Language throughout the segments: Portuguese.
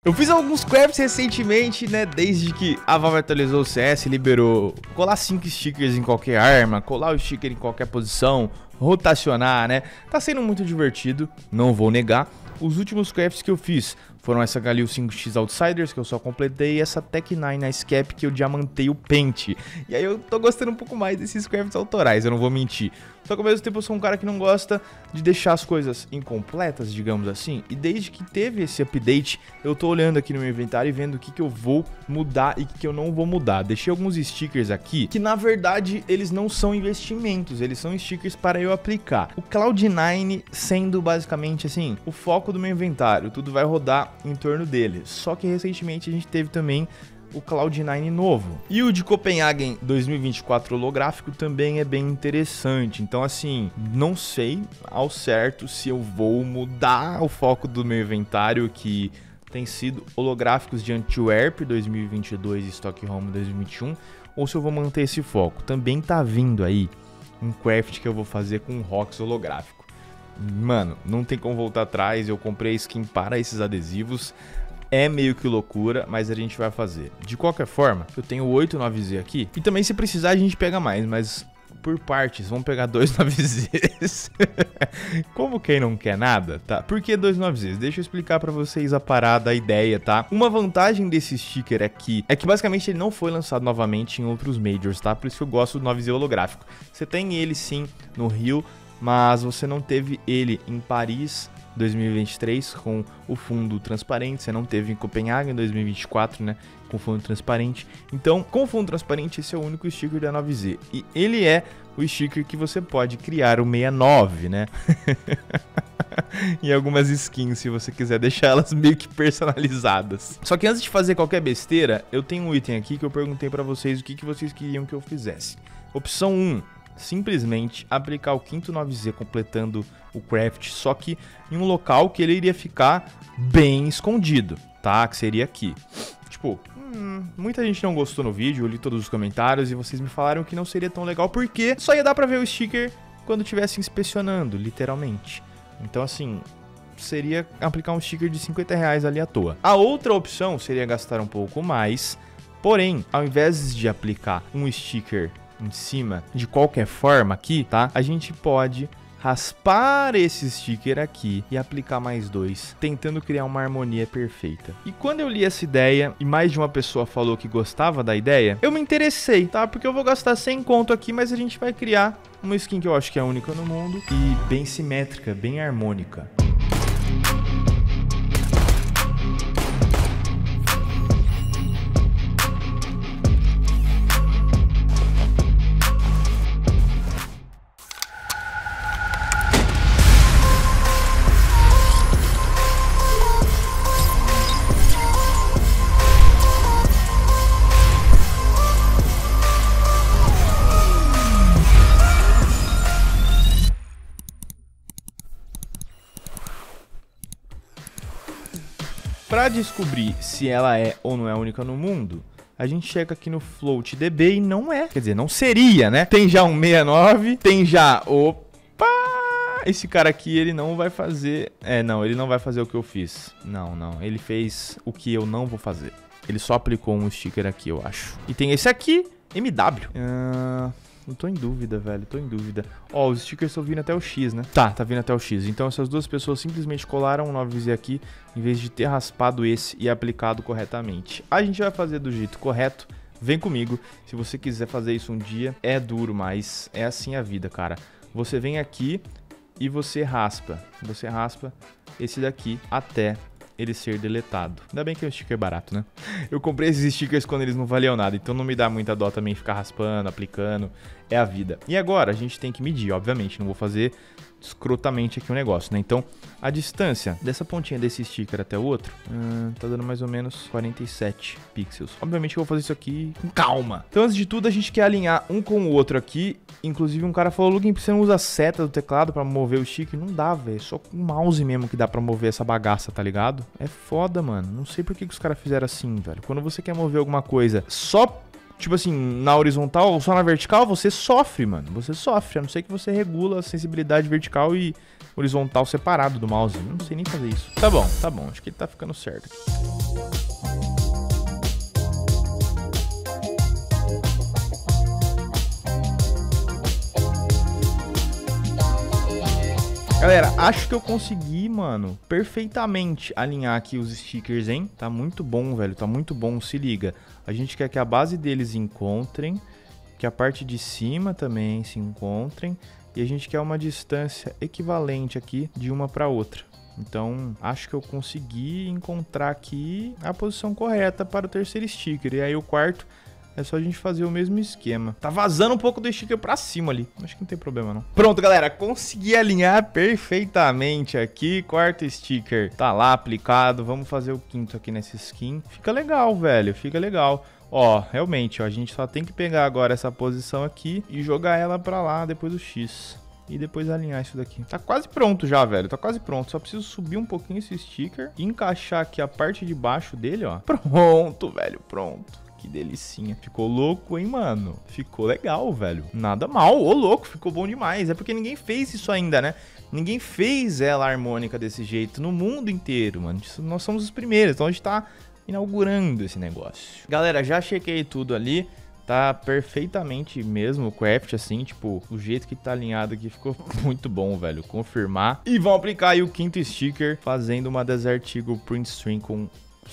Eu fiz alguns crafts recentemente, né, desde que a Valve atualizou o CS, liberou colar 5 stickers em qualquer arma, colar o sticker em qualquer posição, rotacionar, né? Tá sendo muito divertido, não vou negar. Os últimos crafts que eu fiz foram essa Galil 5x Outsiders, que eu só completei, e essa Tech9 Ice Cap, que eu diamantei o pente. E aí eu tô gostando um pouco mais desses crafts autorais, eu não vou mentir. Só que ao mesmo tempo eu sou um cara que não gosta de deixar as coisas incompletas, digamos assim. E desde que teve esse update, eu tô olhando aqui no meu inventário e vendo o que eu vou mudar e o que eu não vou mudar. Deixei alguns stickers aqui, que na verdade eles não são investimentos, eles são stickers para eu aplicar. O Cloud9 sendo basicamente assim, o foco do meu inventário, tudo vai rodar em torno dele. Só que recentemente a gente teve também o Cloud9 novo. E o de Copenhagen 2024 holográfico também é bem interessante. Então assim, não sei ao certo se eu vou mudar o foco do meu inventário, que tem sido holográficos de Antwerp 2022 e Stockholm 2021, ou se eu vou manter esse foco. Também tá vindo aí um craft que eu vou fazer com um Rox holográfico. Mano, não tem como voltar atrás, eu comprei skin para esses adesivos. É meio que loucura, mas a gente vai fazer. De qualquer forma, eu tenho 8 9Z aqui. E também se precisar a gente pega mais, mas por partes. Vamos pegar 2 9Zs. Como quem não quer nada, tá? Por que 2 9Zs? Deixa eu explicar pra vocês a parada, a ideia, tá? Uma vantagem desse sticker aqui é que basicamente ele não foi lançado novamente em outros Majors, tá? Por isso que eu gosto do 9Z holográfico. Você tem ele sim no Rio, mas você não teve ele em Paris 2023 com o fundo transparente, você não teve em Copenhague em 2024, né, com fundo transparente. Então, com o fundo transparente, esse é o único sticker da 9Z. E ele é o sticker que você pode criar o 69, né? E algumas skins, se você quiser deixar elas meio que personalizadas. Só que antes de fazer qualquer besteira, eu tenho um item aqui que eu perguntei pra vocês o que vocês queriam que eu fizesse. Opção 1. Simplesmente aplicar o quinto 9Z completando o craft, só que em um local que ele iria ficar bem escondido, tá? Que seria aqui. Tipo, muita gente não gostou no vídeo, eu li todos os comentários e vocês me falaram que não seria tão legal porque só ia dar pra ver o sticker quando estivesse inspecionando, literalmente. Então assim, seria aplicar um sticker de 50 reais ali à toa. A outra opção seria gastar um pouco mais, porém, ao invés de aplicar um sticker em cima de qualquer forma aqui, tá? A gente pode raspar esse sticker aqui e aplicar mais 2, tentando criar uma harmonia perfeita. E quando eu li essa ideia e mais de uma pessoa falou que gostava da ideia, eu me interessei, tá? Porque eu vou gastar 100 conto aqui, mas a gente vai criar uma skin que eu acho que é única no mundo e bem simétrica, bem harmônica. Para descobrir se ela é ou não é única no mundo, a gente chega aqui no FloatDB e não é. Quer dizer, não seria, né? Tem já um 69, tem já... Opa! Esse cara aqui, ele não vai fazer... não, ele não vai fazer o que eu fiz. Não. Ele fez o que eu não vou fazer. Ele só aplicou um sticker aqui, eu acho. E tem esse aqui, MW. Eu tô em dúvida, velho, tô em dúvida. Ó, os stickers estão vindo até o X, né? Tá vindo até o X. Então essas duas pessoas simplesmente colaram o 9Z aqui, em vez de ter raspado esse e aplicado corretamente. A gente vai fazer do jeito correto. Vem comigo. Se você quiser fazer isso um dia, é duro, mas é assim a vida, cara. Você vem aqui e você raspa. Você raspa esse daqui até ele ser deletado. Ainda bem que é um sticker barato, né? Eu comprei esses stickers quando eles não valiam nada, então não me dá muita dó também ficar raspando, aplicando. É a vida. E agora a gente tem que medir, obviamente. Não vou fazer escrotamente aqui o negócio, né? Então, a distância dessa pontinha desse sticker até o outro tá dando mais ou menos 47 pixels. Obviamente eu vou fazer isso aqui com calma. Então, antes de tudo, a gente quer alinhar um com o outro aqui. Inclusive, um cara falou, Lugin, você não usa a seta do teclado pra mover o sticker? Não dá, velho. Só com o mouse mesmo que dá pra mover essa bagaça, tá ligado? É foda, mano. Não sei por que os caras fizeram assim, velho. Quando você quer mover alguma coisa só tipo assim, na horizontal ou só na vertical, você sofre, mano. Você sofre, a não ser que você regula a sensibilidade vertical e horizontal separado do mouse. Eu não sei nem fazer isso. Tá bom, acho que ele tá ficando certo aqui. Galera, acho que eu consegui, mano, perfeitamente alinhar aqui os stickers, hein? Tá muito bom, velho, tá muito bom, se liga. A gente quer que a base deles encontrem, que a parte de cima também se encontrem, e a gente quer uma distância equivalente aqui de uma para outra. Então, acho que eu consegui encontrar aqui a posição correta para o terceiro sticker, e aí o quarto... é só a gente fazer o mesmo esquema. Tá vazando um pouco do sticker pra cima ali. Acho que não tem problema, não. Pronto, galera. Consegui alinhar perfeitamente aqui. Quarto sticker tá lá aplicado. Vamos fazer o quinto aqui nessa skin. Fica legal, velho. Fica legal. Ó, realmente, ó, a gente só tem que pegar agora essa posição aqui e jogar ela pra lá depois do X. E depois alinhar isso daqui. Tá quase pronto já, velho. Tá quase pronto. Só preciso subir um pouquinho esse sticker e encaixar aqui a parte de baixo dele, ó. Pronto, velho. Pronto. Que delicinha. Ficou louco, hein, mano? Ficou legal, velho. Nada mal. Ô, louco. Ficou bom demais. É porque ninguém fez isso ainda, né? Ninguém fez ela harmônica desse jeito no mundo inteiro, mano. Nós somos os primeiros. Então a gente tá inaugurando esse negócio. Galera, já chequei tudo ali. Tá perfeitamente mesmo o craft, assim, tipo, o jeito que tá alinhado aqui ficou muito bom, velho. Confirmar. E vão aplicar aí o quinto sticker, fazendo uma Desert Eagle Print String com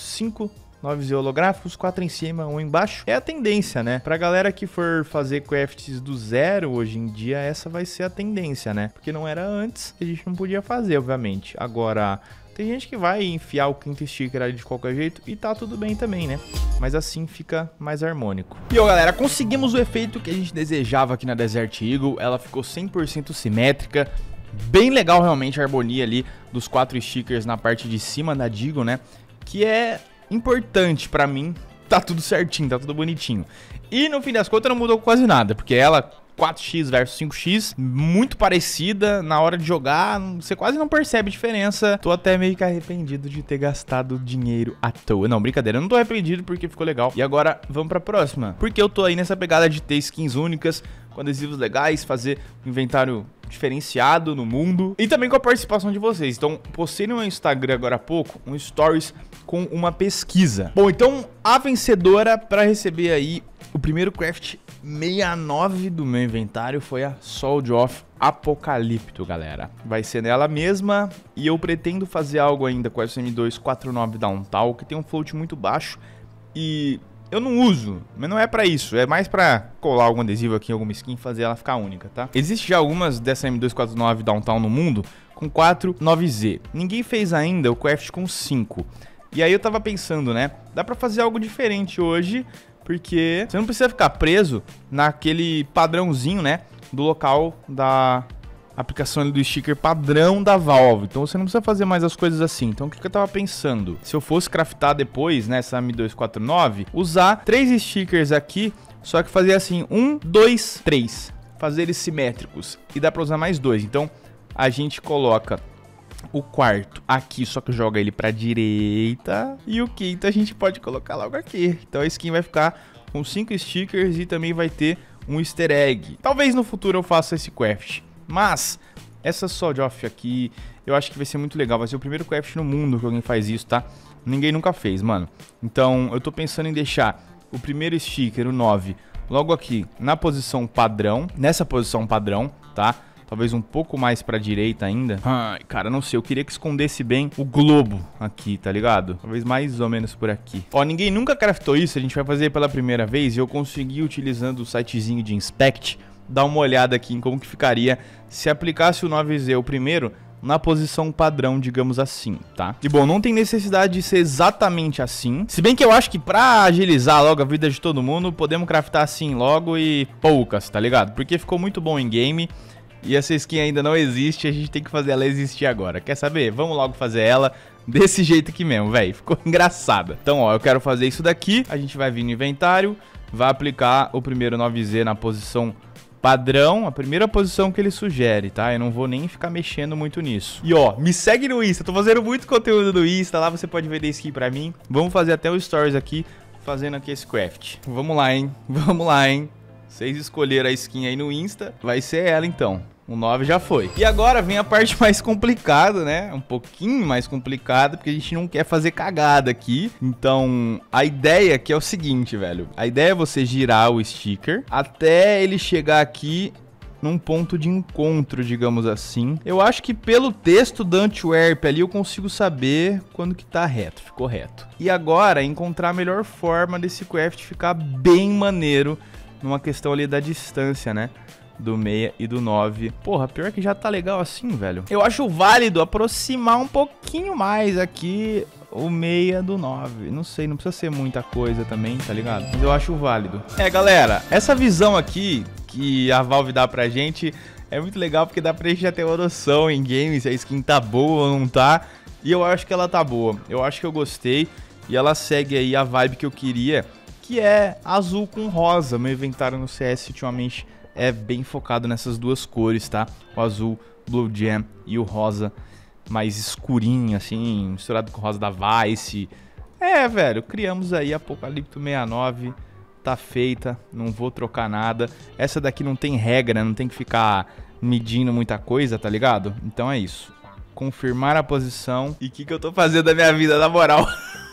5 9Z holográficos, 4 em cima, 1 embaixo. É a tendência, né? Pra galera que for fazer crafts do zero hoje em dia, essa vai ser a tendência, né? Porque não era antes, a gente não podia fazer, obviamente. Agora, tem gente que vai enfiar o quinto sticker ali de qualquer jeito e tá tudo bem também, né? Mas assim fica mais harmônico. E ó, galera, conseguimos o efeito que a gente desejava aqui na Desert Eagle. Ela ficou 100% simétrica. Bem legal realmente a harmonia ali dos 4 stickers na parte de cima da Deagle, né? Que é importante pra mim, tá tudo certinho, tá tudo bonitinho. E no fim das contas não mudou quase nada, porque ela 4x versus 5x, muito parecida, na hora de jogar, você quase não percebe diferença. Tô até meio que arrependido de ter gastado dinheiro à toa. Não, brincadeira, eu não tô arrependido porque ficou legal. E agora vamos pra próxima, porque eu tô aí nessa pegada de ter skins únicas, com adesivos legais, fazer um inventário diferenciado no mundo e também com a participação de vocês. Então, postei no meu Instagram agora há pouco um stories com uma pesquisa. Bom, então a vencedora para receber aí o primeiro craft 69 do meu inventário foi a Sword of Apocalipto, galera. Vai ser nela mesma e eu pretendo fazer algo ainda com a SM249 Downtown, que tem um float muito baixo e eu não uso, mas não é pra isso. É mais pra colar algum adesivo aqui em alguma skin e fazer ela ficar única, tá? Existe já algumas dessa M249 Downtown no mundo com 4 9Z. Ninguém fez ainda o craft com 5. E aí eu tava pensando, né? Dá pra fazer algo diferente hoje, porque você não precisa ficar preso naquele padrãozinho, né? Do local da aplicação ali do sticker padrão da Valve. Então você não precisa fazer mais as coisas assim. Então o que eu tava pensando? Se eu fosse craftar depois, nessa M249, usar 3 stickers aqui, só que fazer assim, 1, 2, 3. Fazer eles simétricos. E dá pra usar mais 2. Então a gente coloca o quarto aqui, só que joga ele pra direita. E o quinto a gente pode colocar logo aqui. Então a skin vai ficar com 5 stickers e também vai ter um easter egg. Talvez no futuro eu faça esse craft. Mas essa Sword Off aqui, eu acho que vai ser muito legal. Vai ser o primeiro craft no mundo que alguém faz isso, tá? Ninguém nunca fez, mano. Então eu tô pensando em deixar o primeiro sticker, o 9, logo aqui na posição padrão. Nessa posição padrão, tá? Talvez um pouco mais pra direita ainda. Ai, cara, não sei. Eu queria que escondesse bem o globo aqui, tá ligado? Talvez mais ou menos por aqui. Ó, ninguém nunca craftou isso. A gente vai fazer pela primeira vez. E eu consegui, utilizando o sitezinho de Inspect, dar uma olhada aqui em como que ficaria se aplicasse o 9Z o primeiro na posição padrão, digamos assim, tá? E bom, não tem necessidade de ser exatamente assim. Se bem que eu acho que pra agilizar logo a vida de todo mundo, podemos craftar assim logo e poucas, tá ligado? Porque ficou muito bom em game. E essa skin ainda não existe, a gente tem que fazer ela existir agora. Quer saber? Vamos logo fazer ela desse jeito aqui mesmo, velho. Ficou engraçada. Então, ó, eu quero fazer isso daqui. A gente vai vir no inventário, vai aplicar o primeiro 9Z na posição padrão, a primeira posição que ele sugere, tá? Eu não vou nem ficar mexendo muito nisso. E ó, me segue no Insta, tô fazendo muito conteúdo no Insta, lá você pode vender skin pra mim. Vamos fazer até os stories aqui fazendo aqui esse craft. Vamos lá, hein? Vamos lá, hein? Vocês escolheram a skin aí no Insta, vai ser ela então. O 9 já foi. E agora vem a parte mais complicada, né? Um pouquinho mais complicada, porque a gente não quer fazer cagada aqui. Então, a ideia aqui é o seguinte, velho. A ideia é você girar o sticker até ele chegar aqui num ponto de encontro, digamos assim. Eu acho que pelo texto da Antwerp ali eu consigo saber quando que tá reto, ficou reto. E agora, encontrar a melhor forma desse craft ficar bem maneiro numa questão ali da distância, né? Do 6 e do 9. Porra, pior que já tá legal assim, velho. Eu acho válido aproximar um pouquinho mais aqui o 6 do 9. Não sei, não precisa ser muita coisa também, tá ligado? Mas eu acho válido. Galera, essa visão aqui que a Valve dá pra gente é muito legal porque dá pra gente já ter uma noção em game se a skin tá boa ou não tá. E eu acho que ela tá boa. Eu acho que eu gostei. E ela segue aí a vibe que eu queria, que é azul com rosa. Meu inventário no CS ultimamente é bem focado nessas duas cores, tá? O azul Blue Jam e o rosa mais escurinho, assim, misturado com o rosa da Vice. Velho, criamos aí Apocalipto 69, tá feita, não vou trocar nada. Essa daqui não tem regra, não tem que ficar medindo muita coisa, tá ligado? Então é isso. Confirmar a posição. E o que eu tô fazendo da minha vida, na moral?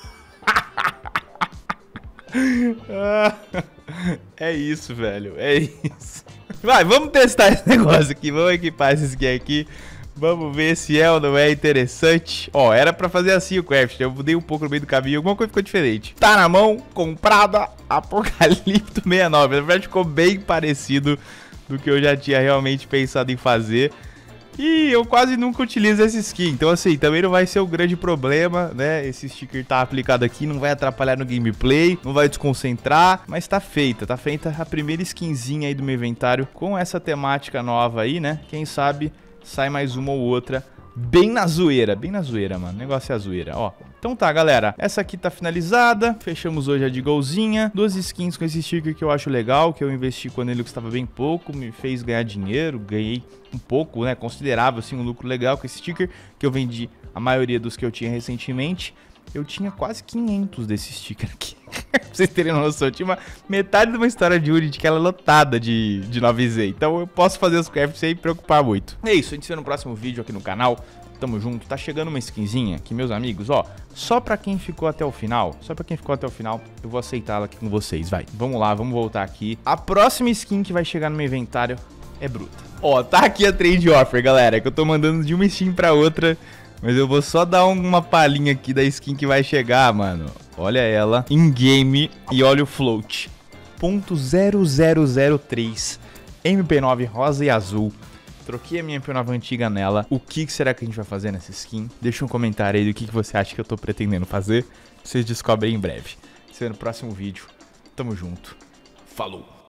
É isso, velho, é isso. Vai, vamos testar esse negócio aqui, vamos equipar esse skin aqui. Vamos ver se é ou não é interessante. Ó, era pra fazer assim o craft, eu mudei um pouco no meio do caminho, alguma coisa ficou diferente. Tá na mão, comprada, Apocalipto 69. Na verdade ficou bem parecido do que eu já tinha realmente pensado em fazer. E eu quase nunca utilizo essa skin, então assim, também não vai ser o grande problema, né? Esse sticker tá aplicado aqui, não vai atrapalhar no gameplay, não vai desconcentrar, mas tá feita a primeira skinzinha aí do meu inventário com essa temática nova aí, né? Quem sabe sai mais uma ou outra bem na zoeira, mano, o negócio é a zoeira, ó. Então tá, galera, essa aqui tá finalizada, fechamos hoje a de golzinha, 2 skins com esse sticker que eu acho legal, que eu investi quando ele custava bem pouco, me fez ganhar dinheiro, ganhei um pouco, né, considerável, assim, um lucro legal com esse sticker, que eu vendi a maioria dos que eu tinha recentemente. Eu tinha quase 500 desse sticker aqui, pra vocês terem noção, eu tinha metade de uma história de Unity que ela é lotada de 9Z, então eu posso fazer os crafts sem preocupar muito. É isso, a gente se vê no próximo vídeo aqui no canal. Tamo junto, tá chegando uma skinzinha que, meus amigos, ó, só pra quem ficou até o final, eu vou aceitá-la aqui com vocês, vai. Vamos lá, vamos voltar aqui. A próxima skin que vai chegar no meu inventário é bruta. Ó, tá aqui a trade offer, galera, que eu tô mandando de uma skin pra outra, mas eu vou só dar uma palhinha aqui da skin que vai chegar, mano. Olha ela, in game, e olha o float. .0003, MP9 rosa e azul. Troquei a minha MP9 antiga nela. O que será que a gente vai fazer nessa skin? Deixa um comentário aí do que você acha que eu tô pretendendo fazer. Vocês descobrem em breve. Se vê no próximo vídeo. Tamo junto. Falou!